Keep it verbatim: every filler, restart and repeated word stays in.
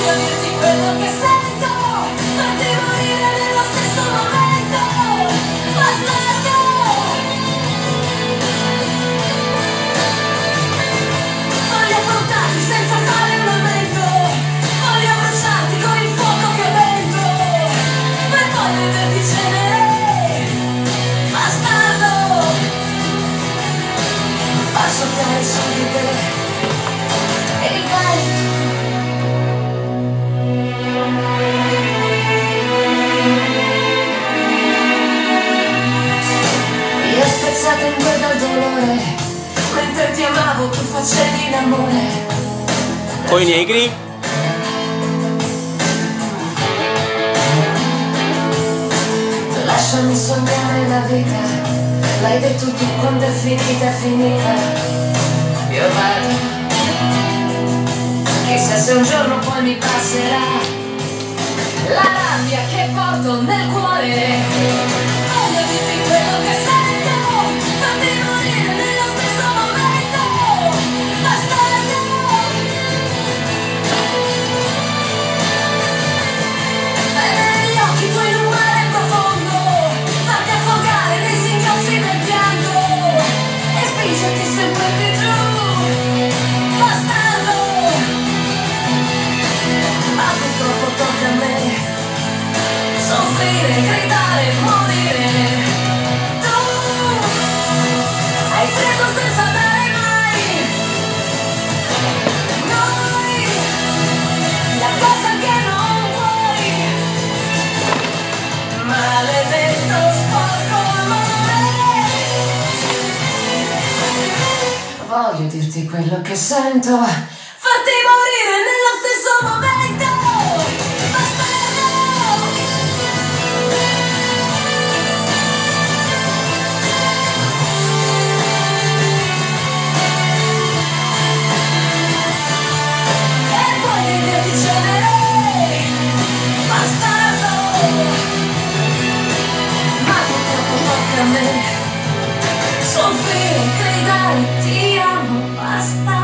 Voglio dirti quello che sento, farti morire nello stesso momento, bastardo. Voglio affrontarti senza fare un lamento, voglio abbracciarti con il fuoco che ho dentro, per poi vederti cenere, bastardo. Far soffiare su di te il vento. Io spezzata in due dal dolore, mentre ti amavo tu facevi l'amore. Coi negri. Lasciami sognare la vita, l'hai detto tu quando è finita, è finita. Io vado, chissà se un giorno poi mi passerà la rabbia che porto nel cuore. Voglio dirti quello che sento, farti morire nello stesso momento, bastardo. Vedere gli occhi tuoi in un mare profondo, farti affogare nei singhiozzi del pianto e spingerti sempre più giù, bastardo. Ma purtroppo tocca a me soffrire, gridare, morire. Tu hai preso senza dare mai. Noi la cosa che non vuoi, maledetto sporco amore. Voglio dirti quello che sento, farti morire nello stesso momento, bastardo. E poi vederti cenere, bastardo. Ma purtroppo tocca a me soffrire, gridare, ti amo, basta.